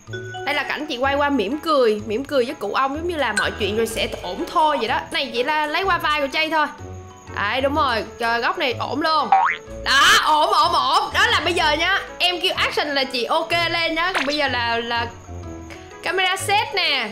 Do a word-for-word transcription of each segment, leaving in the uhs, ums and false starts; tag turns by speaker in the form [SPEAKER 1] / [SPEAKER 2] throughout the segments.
[SPEAKER 1] Đây là cảnh chị quay qua mỉm cười, mỉm cười với cụ ông giống như là mọi chuyện rồi sẽ ổn thôi vậy đó. Này chị là lấy qua vai của Chay thôi. Đấy đúng rồi, trời góc này ổn luôn. Đó, ổn ổn ổn. Đó là bây giờ nhá, em kêu action là chị ok lên nhá. Còn bây giờ là là camera set nè.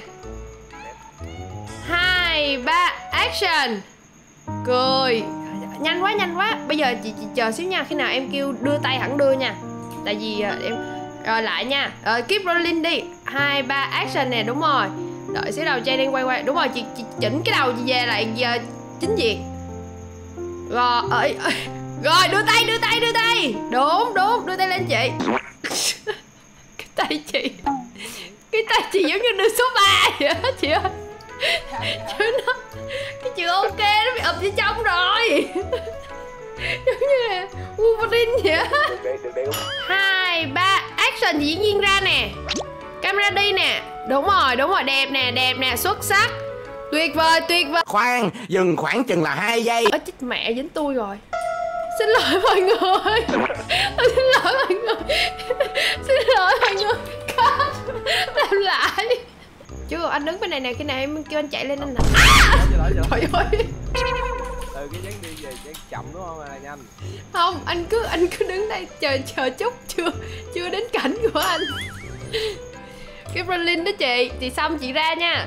[SPEAKER 1] Hai, ba, action. Cười. Nhanh quá, nhanh quá. Bây giờ chị, chị chờ xíu nha, khi nào em kêu đưa tay hẳn đưa nha. Tại vì em rồi lại nha. Rồi keep rolling đi. Hai, ba, action nè, đúng rồi. Đợi xíu đầu Chay đang quay quay. Đúng rồi, chị, chị chỉnh cái đầu chị về lại giờ chính diện. Rồi, ơi, ơi. Rồi đưa tay, đưa tay, đưa tay. Đúng, đúng, đưa tay lên chị. Cái tay chị Cái tay chị giống như đưa số ba vậy đó chị ơi. Chứ nó cái chữ ok nó bị ập vô trong rồi. Giống như là Wolverine vậy á. Hai, ba, action diễn viên ra nè. Camera đi nè. Đúng rồi, đúng rồi, đẹp nè, đẹp nè, xuất sắc. Tuyệt vời, tuyệt vời.
[SPEAKER 2] Khoan, dừng khoảng chừng là hai giây.
[SPEAKER 1] Ở chết mẹ dính tôi rồi. Xin lỗi mọi người. Xin lỗi mọi người. Xin lỗi mọi người. Làm lại. Chứ anh đứng bên này nè, khi nào em kêu anh chạy lên anh nè. Trời ơi.
[SPEAKER 3] Từ cái dáng đi về dáng chậm đúng không à, nhanh.
[SPEAKER 1] Không, anh cứ anh cứ đứng đây chờ chờ chút, chưa chưa đến cảnh của anh. Cái Berlin đó chị, chị xong chị ra nha.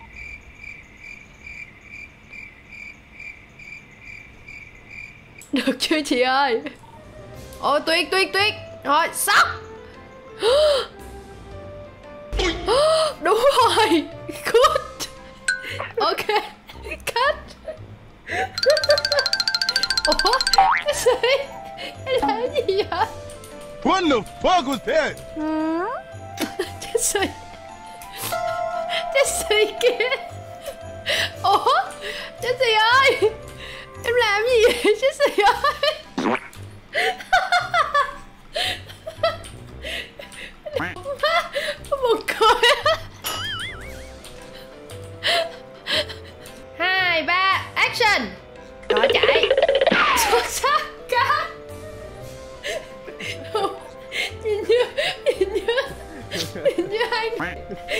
[SPEAKER 1] Được chưa chị ơi? Ôi tuyệt tuyệt tuyệt. Rồi sắp. Đúng rồi. Good. Ok. Cut. Ủa? Cái gì? Cái là cái gì vậy?
[SPEAKER 2] What the fuck was that?
[SPEAKER 1] Jesse. Jesse kìa. Ủa? Jesse ơi. Em làm gì vậy Jesse ơi? Buồn cười. Hai, ba, action. Rồi chạy. Xuất sắc cá. Nhìn như Nhìn như Nhìn như hai Hai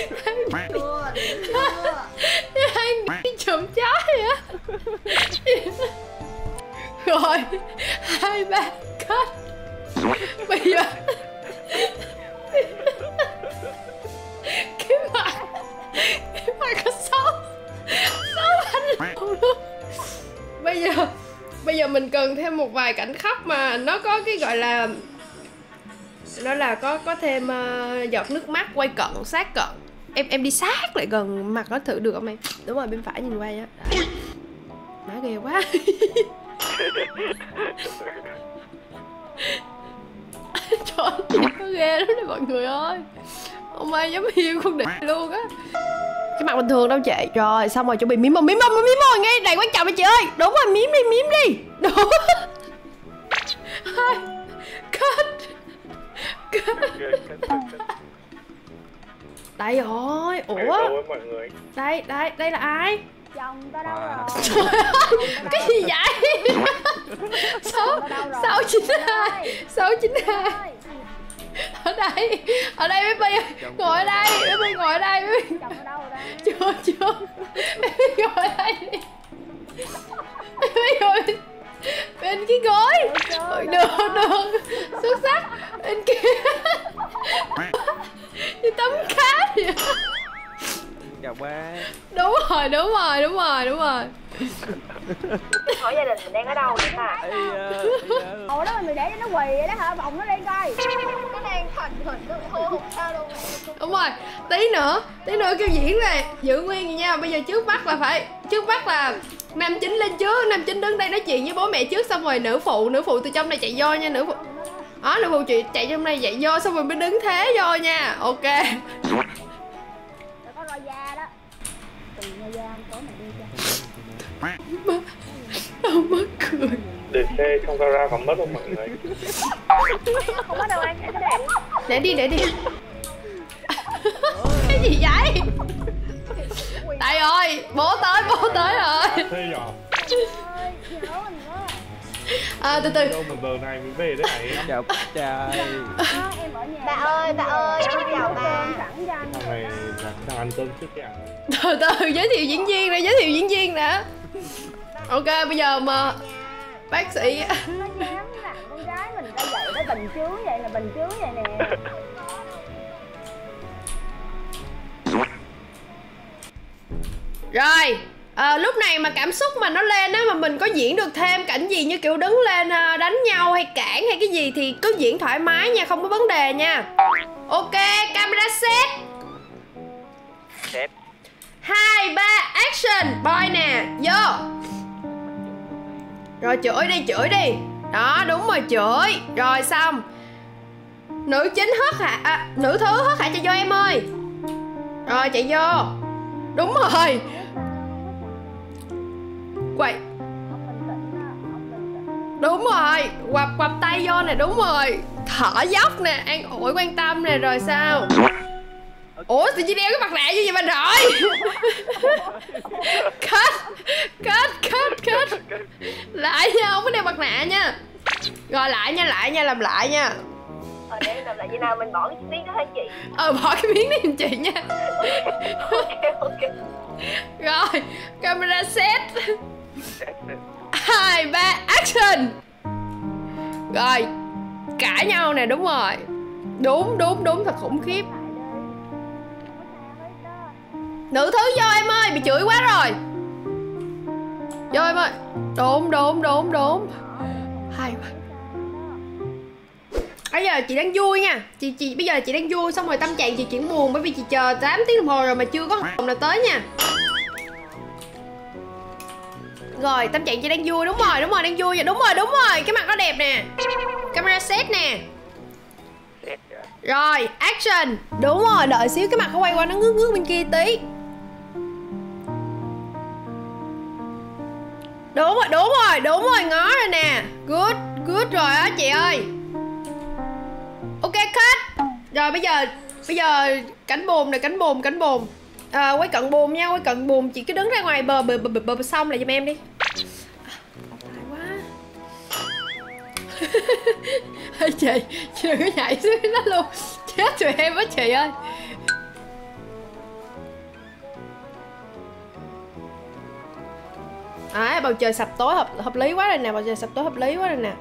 [SPEAKER 1] Hai trộm chó vậy á. Rồi. Hai, ba, cut. Bây giờ cái mặt Cái mặt có xấu Xấu anh luôn. Bây giờ Bây giờ mình cần thêm một vài cảnh khóc mà nó có cái gọi là nó là có có thêm uh, giọt nước mắt quay cận sát cận. Em em đi sát lại gần mặt nó thử được không em? Đúng rồi, bên phải nhìn qua nhá. Má ghê quá. Trời ơi, nó ghê lắm đấy mọi người ơi. Ông ai dám hiu con địch luôn á. Cái mặt bình thường đâu chị. Rồi xong rồi chuẩn bị mím mồm, mím mồm, mím mồm ngay. Này quan trọng đấy chị ơi. Đúng rồi, mím đi, mím đi. Đúng. Hai. Cut. Đây rồi. Ủa? Đây, đây, đây là ai?
[SPEAKER 4] Chồng ta đâu rồi?
[SPEAKER 1] Cái gì vậy? Sáu sáu chín hai sáu chín hai. Ở đây, ở đây bé Bi ngồi ở đây, bé Bi ngồi ở đây.
[SPEAKER 4] Chồng ở đâu rồi đây?
[SPEAKER 1] Chưa chưa. Bé Bi ngồi ở đây. Bé Bi ngồi bên, bên cái gối. Được được, xuất sắc. Bên kia như tấm cá vậy.
[SPEAKER 3] Chào ba.
[SPEAKER 1] Đúng rồi, đúng rồi, đúng rồi, đúng rồi.
[SPEAKER 4] Hỏi gia đình mình đang ở đâu vậy ta? Ủa đó mình để cho nó quỳ vậy đó hả? Bồng nó lên coi. Nó đang thành hình nó hô hụt sao luôn.
[SPEAKER 1] Đúng rồi, tí nữa, tí nữa kêu diễn này, giữ nguyên vậy nha. Bây giờ trước mắt là phải, trước mắt là nam chính lên trước, nam chính đứng đây nói chuyện với bố mẹ trước, xong rồi nữ phụ, nữ phụ từ trong này chạy vô nha, nữ phụ. Đó, nữ phụ chị chạy trong này chạy vô, xong rồi mới đứng thế vô nha. Ok.
[SPEAKER 4] Có roi da đó. Từng roi da tối này đi cho.
[SPEAKER 1] Đâu mất cười.
[SPEAKER 5] Để xe trong gara còn mất không mọi người?
[SPEAKER 4] Không mất đâu anh, anh
[SPEAKER 1] Để
[SPEAKER 4] để.
[SPEAKER 1] đi, để đi. Cái gì vậy? Tại ơi, bố tới, bố tới rồi.
[SPEAKER 5] Thế nhỏ.
[SPEAKER 1] À, từ từ.
[SPEAKER 5] Đâu một giờ này mới về đấy này.
[SPEAKER 3] Chào trai.
[SPEAKER 4] Bà ơi, bà ơi, em chào bà.
[SPEAKER 5] Thằng này là thằng anh tôm sức kìa.
[SPEAKER 1] Từ từ giới thiệu diễn viên ra, giới thiệu diễn viên đã. Ok, bây giờ mà bác sĩ
[SPEAKER 4] Nó dám làm con gái mình ra vậy đó, bình chướng vậy là bình chướng vậy nè.
[SPEAKER 1] rồi à, lúc này mà cảm xúc mà nó lên á, mà mình có diễn được thêm cảnh gì như kiểu đứng lên à, đánh nhau hay cản hay cái gì thì cứ diễn thoải mái nha, không có vấn đề nha. Ok, camera set.
[SPEAKER 3] Set.
[SPEAKER 1] Hai ba action. Boy nè, vô. Rồi chửi đi, chửi đi. Đó, đúng rồi, chửi. Rồi xong. Nữ chính hất hả à, nữ thứ hất hả cho vô em ơi. Rồi chạy vô. Đúng rồi. Quay. Đúng rồi, quặp quặp tay vô nè, đúng rồi. Thở dốc nè, an ủi quan tâm nè, rồi sao? Ủa thì chị đeo cái mặt nạ như vậy mà rồi. Cut. Cut, cut, cut. Lại nha, không có đeo mặt nạ nha. Rồi lại nha, lại nha, làm lại nha.
[SPEAKER 4] Ờ để làm lại vậy nào, mình bỏ cái miếng đó hả chị?
[SPEAKER 1] Ờ bỏ cái miếng đi giùm chị nha.
[SPEAKER 4] Ok ok.
[SPEAKER 1] Rồi, camera set. Hai ba action. Rồi, cãi nhau nè, đúng rồi. Đúng, đúng, đúng, thật khủng khiếp. Nữ thứ vô em ơi, bị chửi quá rồi. Vô em ơi. Đúng, đúng, đúng, đúng. Hai ba. Bây giờ chị đang vui nha. Chị chị bây giờ chị đang vui, xong rồi tâm trạng chị chuyển buồn bởi vì chị chờ tám tiếng đồng hồ rồi mà chưa có hồng nào tới nha. Rồi, tâm trạng chị đang vui, đúng rồi, đúng rồi, đang vui. Đúng rồi, đúng rồi, cái mặt nó đẹp nè. Camera set nè. Rồi, action. Đúng rồi, đợi xíu cái mặt nó quay qua nó ngước ngước bên kia tí. Đúng rồi, đúng rồi, đúng rồi, ngó rồi nè. Good, good rồi á chị ơi. Ok, cut. Rồi bây giờ bây giờ cánh buồm nè, cánh buồm, cánh buồm. À, quay cận buồm nha, quay cận buồm, chị cứ đứng ra ngoài bờ bờ bờ bờ, bờ, bờ sông lại giùm em đi. Tài quá. Ê chị, chị đừng có nhảy xuống đó luôn. Chết tụi em á chị ơi. À, bầu trời sập tối hợp hợp lý quá rồi nè, bầu trời sập tối hợp lý quá rồi nè.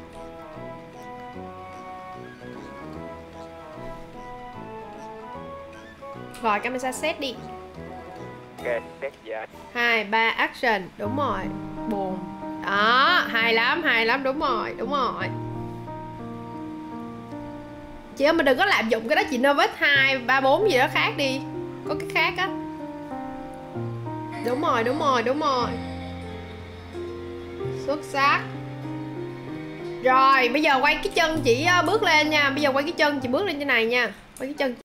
[SPEAKER 1] Rồi camera set đi.
[SPEAKER 3] Ok, set dạ.
[SPEAKER 1] Hai ba action, đúng rồi. Buồn. Đó, hay lắm, hay lắm, đúng rồi, đúng rồi. Chị ơi mình đừng có lạm dụng cái đó, chị nervous hai ba bốn gì đó khác đi. Có cái khác á. Đúng rồi, đúng rồi, đúng rồi. Xuất sắc. Rồi, bây giờ quay cái chân chị bước lên nha. Bây giờ quay cái chân chị bước lên trên này nha. Quay cái chân